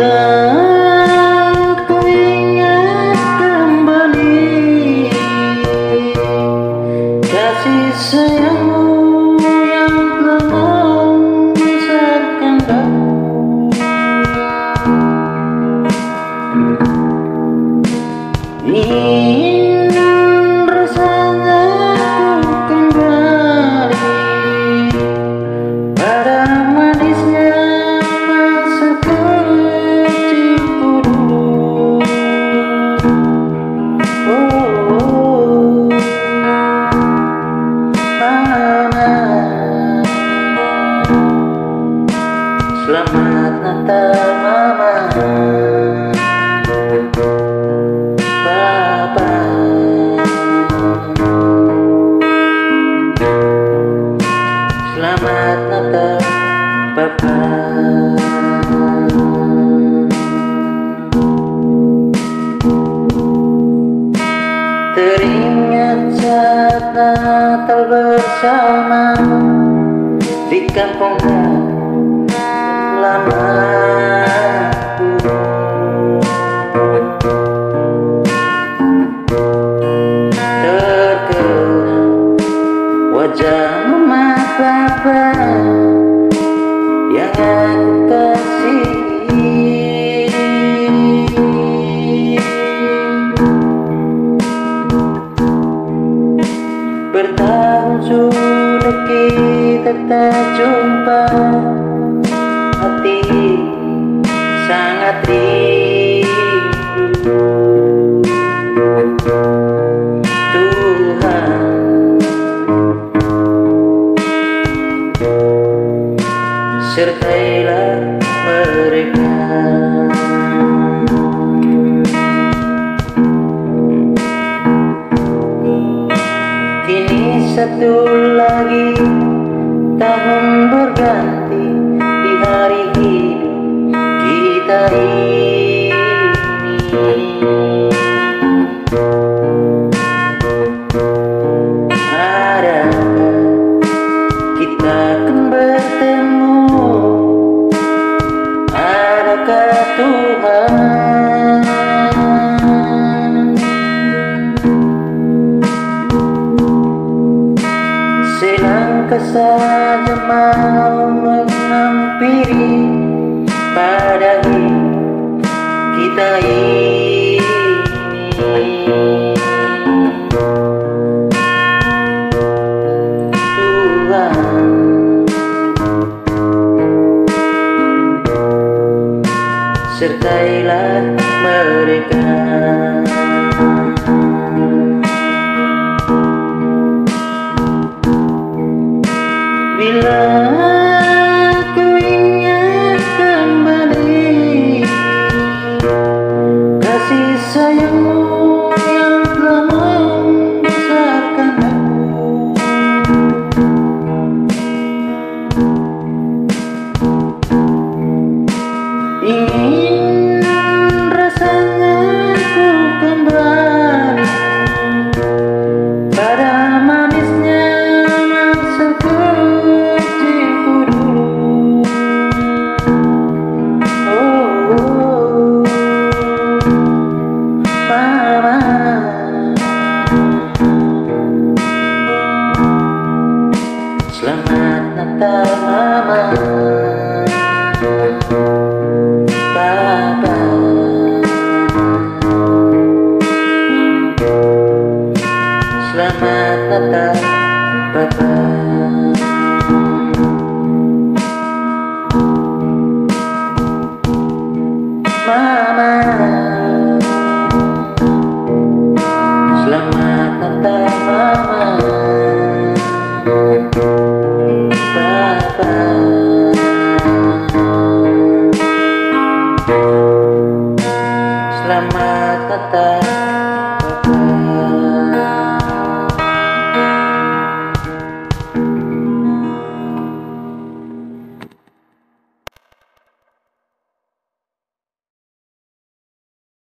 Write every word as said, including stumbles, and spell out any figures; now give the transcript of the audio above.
Bila ku ingat kembali kasih sayangmu yang telah membesarkan aku, ingin rasanya ku kembali pada manisnya masa kecilku dulu. Oh, mana selamat Natal Mama, Papa, selamat Natal Papa. Teringat saat Natal bersama di kampung lamaku, terkenang wajah Mama Papa yang aku kasihi. Bertahun sudah kita tak jumpa, hati sangat rindu. Tuhan, sertailah mereka. Kini satu lagi tahun berganti di hari hidup kita ini. Adakah kita akan bertemu? Adakah Tuhan selangkah saja mau menghampiri pada hidup kita ini? Tuhan, sertailah mereka. Bila